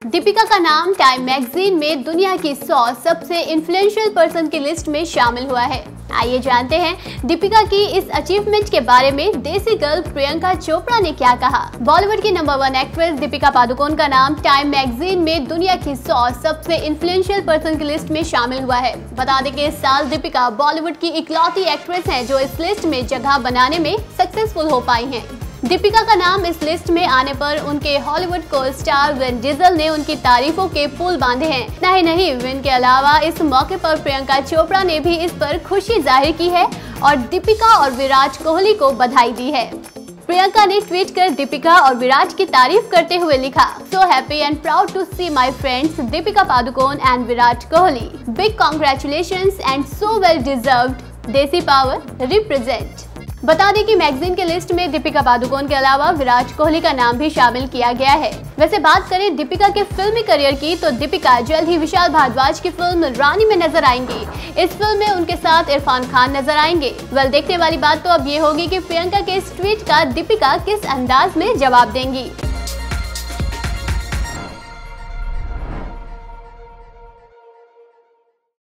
दीपिका का नाम time magazine में दुनिया की 100 सबसे इन्फ्लुएंशियल पर्सन की लिस्ट में शामिल हुआ है। आइए जानते हैं दीपिका की इस अचीवमेंट के बारे में देसी गर्ल प्रियंका चोपड़ा ने क्या कहा। बॉलीवुड की नंबर 1 एक्ट्रेस दीपिका पादुकोण का नाम टाइम मैगजीन में दुनिया की 100 सबसे इन्फ्लुएंशियल पर्सन की लिस्ट में शामिल हुआ है। बता दें कि इस साल दीपिका बॉलीवुड की इकलौती एक्ट्रेस हैं जो इस लिस्ट में जगह बनाने में सक्सेसफुल हो पाई हैं। दीपिका का नाम इस लिस्ट में आने पर उनके हॉलीवुड को स्टार विन डीजल ने उनकी तारीफों के पुल बांधे हैं। नहीं नहीं, विन के अलावा इस मौके पर प्रियंका चोपड़ा ने भी इस पर खुशी जाहिर की है और दीपिका और विराट कोहली को बधाई दी है। प्रियंका ने ट्वीट कर दीपिका और विराट की तारीफ करते हुए लिखा, so happy and proud to see my friends Deepika Padukone and Virat Kohli. Big congratulations and so well deserved. Desi power represent. बता दें कि मैगजीन के लिस्ट में दीपिका पादुकोण के अलावा विराट कोहली का नाम भी शामिल किया गया है। वैसे बात करें दीपिका के फिल्मी करियर की तो दीपिका जल्द ही विशाल भारद्वाज की फिल्म रानी में नजर आएंगी। इस फिल्म में उनके साथ इरफान खान नजर आएंगे। देखने वाली बात तो अब ये होगी कि प्रियंका के इस ट्वीट का दीपिका किस अंदाज में जवाब देंगी।